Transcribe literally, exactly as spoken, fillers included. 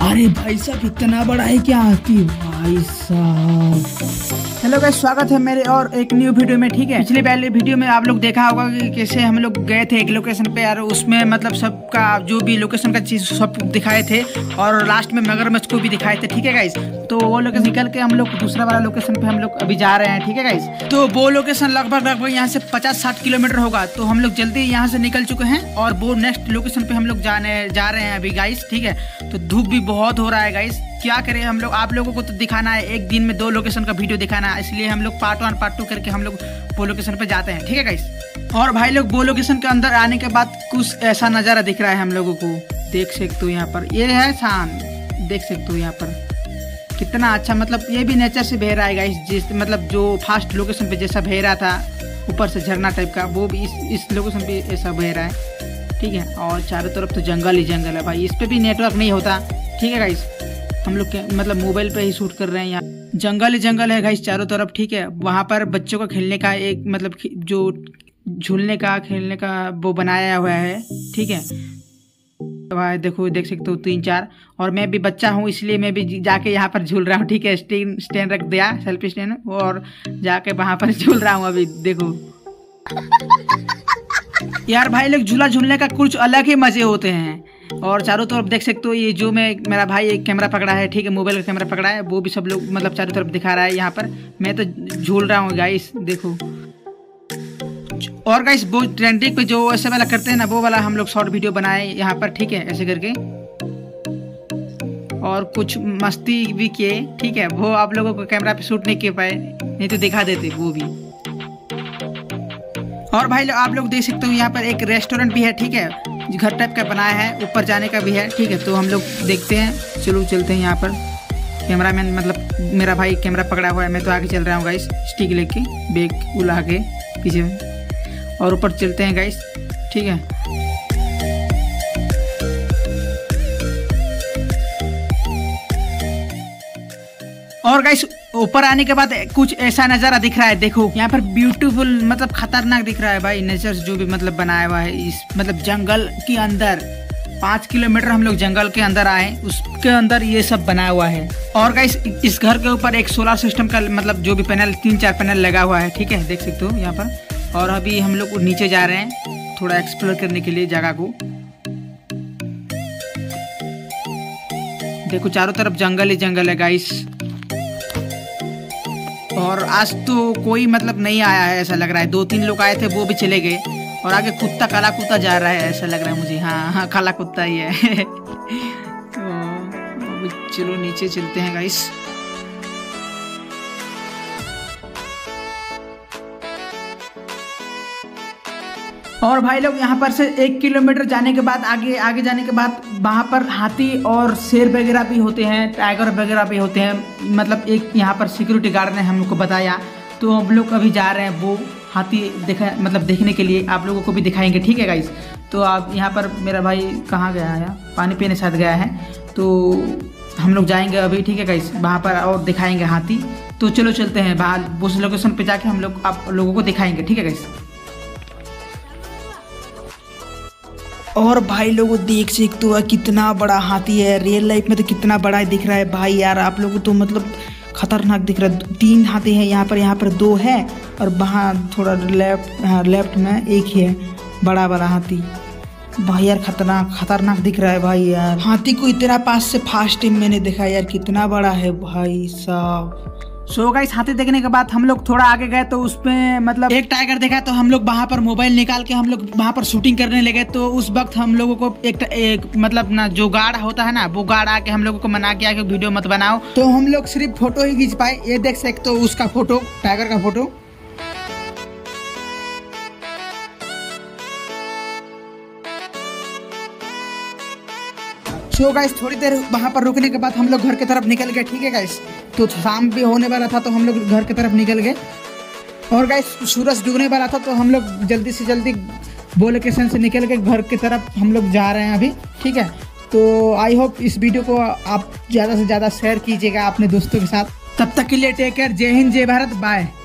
अरे भाई साहब इतना बड़ा है क्या हाथी भाई साहब। हेलो गाइस, स्वागत है मेरे और एक न्यू वीडियो में। ठीक है, पिछले पहले वीडियो में आप लोग देखा होगा कि कैसे हम लोग गए थे एक लोकेशन पे यार, उसमें मतलब सबका जो भी लोकेशन का चीज सब दिखाए थे और लास्ट में मगरमच्छ को भी दिखाए थे। ठीक है गाइस, तो वो लोकेशन निकल के हम लोग दूसरा वाला लोकेशन पे हम लोग अभी जा रहे हैं। ठीक है गाइस, तो वो लोकेशन लगभग लगभग यहाँ से पचास साठ किलोमीटर होगा, तो हम लोग जल्दी यहाँ से निकल चुके हैं और वो नेक्स्ट लोकेशन पे हम लोग जाने जा रहे हैं अभी गाइस। ठीक है, तो धूप भी बहुत हो रहा है गाइस, क्या करें हम लोग, आप लोगों को तो दिखाना है, एक दिन में दो लोकेशन का वीडियो दिखाना है, इसलिए हम लोग पार्ट वन पार्ट टू करके हम लोग वो लोकेशन पे जाते हैं। ठीक है गाइस, और भाई लोग वो लोकेशन के अंदर आने के बाद कुछ ऐसा नज़ारा दिख रहा है हम लोगों को, देख सकते हो यहाँ पर, ये है शान, देख सकते हो यहाँ पर कितना अच्छा, मतलब ये भी नेचर से बह रहा है गाइस, जिस मतलब जो फास्ट लोकेशन पे जैसा बह रहा था ऊपर से झरना टाइप का, वो भी इस इस लोकेशन पे ऐसा बह रहा है। ठीक है, और चारों तरफ तो जंगल ही जंगल है भाई, इस पे भी नेटवर्क नहीं होता। ठीक है गाइस, हम लोग के मतलब मोबाइल पे ही शूट कर रहे हैं, यहाँ जंगल ही जंगल है गाइस चारों तरफ। ठीक है, वहाँ पर बच्चों का खेलने का एक मतलब जो झूलने का खेलने का वो बनाया हुआ है। ठीक है, भाई देखो, देख सकते हो तीन चार, और मैं भी बच्चा हूँ इसलिए मैं भी जाके यहाँ पर झूल रहा हूँ। ठीक है, स्टैंड स्टैंड रख दिया, सेल्फी स्टैंड, और जाके वहाँ पर झूल रहा हूँ अभी, देखो यार भाई लोग झूला झूलने का कुछ अलग ही मजे होते हैं। और चारों तरफ देख सकते हो, ये जो मैं मेरा भाई एक कैमरा पकड़ा है, ठीक है, मोबाइल का कैमरा पकड़ा है, वो भी सब लोग मतलब चारों तरफ दिखा रहा है यहाँ पर, मैं तो झूल रहा हूँ गाइस, देखो। और गाइस वो ट्रेंडिंग पे जो ऐसे वाला करते हैं ना, वो वाला हम लोग शॉर्ट वीडियो बनाए यहाँ पर। ठीक है, ऐसे करके, और कुछ मस्ती भी किए। ठीक है, वो आप लोगों को कैमरा पे शूट नहीं कर पाए, नहीं तो दिखा देते वो भी। और भाई आप लोग देख सकते हो यहाँ पर एक रेस्टोरेंट भी है। ठीक है, घर टाइप का बनाया है, ऊपर जाने का भी है। ठीक है, तो हम लोग देखते हैं, चलो चलते हैं। यहाँ पर कैमरामैन मतलब मेरा भाई कैमरा पकड़ा हुआ है, मैं तो आगे चल रहा हूँ गाइस, स्टिक लेके, बैग उला के पीछे, और ऊपर चलते हैं गाइस। ठीक है, और गाइस ऊपर आने के बाद कुछ ऐसा नज़ारा दिख रहा है, देखो यहाँ पर ब्यूटीफुल मतलब खतरनाक दिख रहा है भाई नेचर जो भी मतलब बनाया हुआ है, इस मतलब जंगल के अंदर पाँच किलोमीटर हम लोग जंगल के अंदर आए, उसके अंदर ये सब बनाया हुआ है। और गाइस इस घर के ऊपर एक सोलर सिस्टम का मतलब जो भी पैनल, तीन चार पैनल लगा हुआ है। ठीक है, देख सकते हो यहाँ पर। और अभी हम लोग नीचे जा रहे हैं थोड़ा एक्सप्लोर करने के लिए जगह को, देखो चारों तरफ जंगल ही जंगल है गाइस। और आज तो कोई मतलब नहीं आया है ऐसा लग रहा है, दो तीन लोग आए थे वो भी चले गए, और आगे कुत्ता काला कुत्ता जा रहा है ऐसा लग रहा है मुझे, हाँ हाँ काला कुत्ता ही है। तो चलो नीचे चलते हैं गाइस। और भाई लोग यहाँ पर से एक किलोमीटर जाने के बाद आगे आगे जाने के बाद वहाँ पर हाथी और शेर वगैरह भी होते हैं, टाइगर वगैरह भी होते हैं, मतलब एक यहाँ पर सिक्योरिटी गार्ड ने हम लोग को बताया, तो हम लोग अभी जा रहे हैं वो हाथी देखा मतलब देखने के लिए, आप लोगों को भी दिखाएंगे। ठीक है गाइस, तो आप यहाँ पर मेरा भाई कहाँ गया है, पानी पीने साथ गया है, तो हम लोग जाएंगे अभी। ठीक है गाइस, वहाँ पर और दिखाएंगे हाथी, तो चलो चलते हैं बाहर, उस लोकेशन पे जाके हम लोग आप लोगों को दिखाएंगे। ठीक है गाइस, और भाई लोगों देख सकते हो कितना बड़ा हाथी है, रियल लाइफ में तो कितना बड़ा दिख रहा है भाई यार, आप लोगों तो मतलब खतरनाक दिख रहा है। तीन हाथी हैं यहाँ पर, यहाँ पर दो है, और वहाँ थोड़ा लेफ्ट, हाँ लेफ्ट में एक ही है बड़ा बड़ा हाथी भाई यार, खतरनाक खतरनाक दिख रहा है भाई यार। हाथी को इतना पास से फर्स्ट टाइम मैंने देखा यार, कितना बड़ा है भाई साहब। सो गाइस हाथी देखने के बाद हम लोग थोड़ा आगे गए, तो उसमें मतलब एक टाइगर देखा, तो हम लोग वहाँ पर मोबाइल निकाल के हम लोग वहाँ पर शूटिंग करने लगे। तो उस वक्त हम लोगों को एक, एक मतलब ना जो गार्ड होता है ना, वो गार्ड आके हम लोगों को मना किया कि वीडियो मत बनाओ, तो हम लोग सिर्फ फोटो ही खींच पाए। ये देख सकते हो उसका फोटो, टाइगर का फोटो। सो गाइस थोड़ी देर वहाँ पर रुकने के बाद हम लोग घर की तरफ निकल गए। ठीक है गाइस, तो शाम भी होने वाला था, तो हम लोग घर की तरफ निकल गए। और गाइस सूरज डूबने वाला था, तो हम लोग जल्दी से जल्दी वो लोकेशन से निकल के घर की तरफ हम लोग जा रहे हैं अभी। ठीक है, तो आई होप इस वीडियो को आप ज़्यादा से ज़्यादा शेयर कीजिएगा अपने दोस्तों के साथ। तब तक के लिए टेक केयर, जय हिंद जय भारत, बाय।